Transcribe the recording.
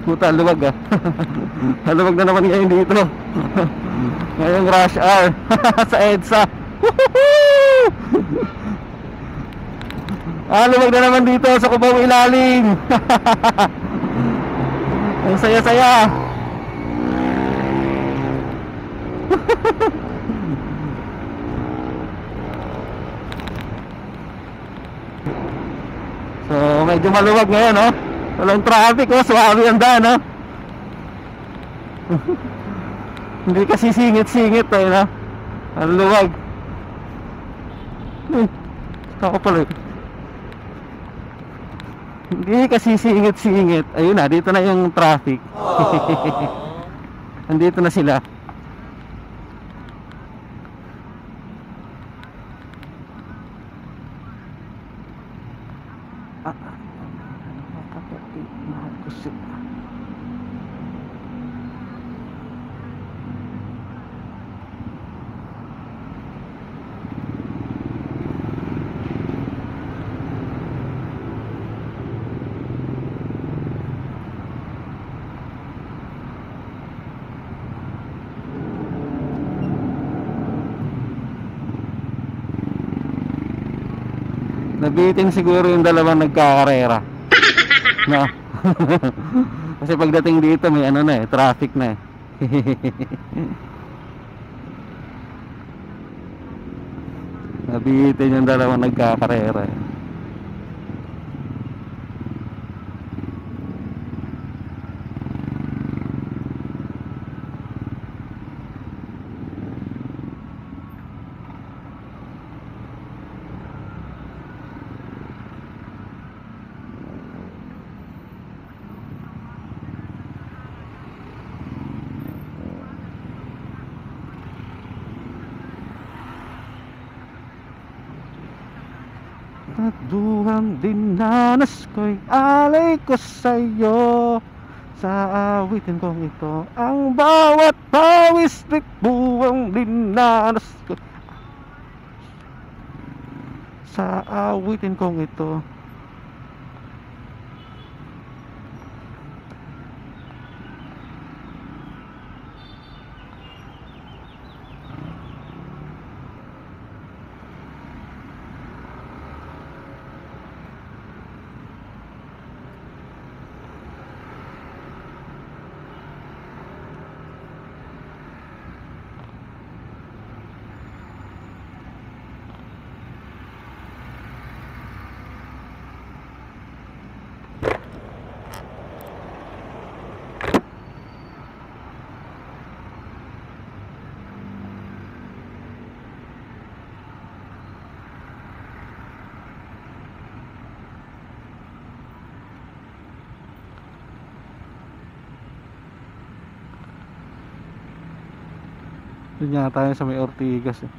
Puta, luwag ah. Luwag na naman ngayon dito. Ngayong rush hour. Sa EDSA. Luwag na naman dito sa Cubao Ilalim. Ang saya-saya. So medyo maluwag ngayon, no? Walang traffic, oh. Suwabe ang daan, no? Hindi kasi singit-singit, eh, no? Ang luwag. Ako pala, eh. Hindi kasi singit-singit. Ayun na, dito na yung traffic. Andito na sila. Nabitin siguro yung dalawang nagkakarera. No. Kasi pagdating dito may ano na eh, traffic na eh. Nabitin yung dalawang nagkakarera eh. At duwang dinanas ko'y alay ko sa'yo. Sa awitin kong ito ang bawat pawis buwang dinanas ko. Sa awitin kong ito. Doon nga tayo sa may Ortigas eh.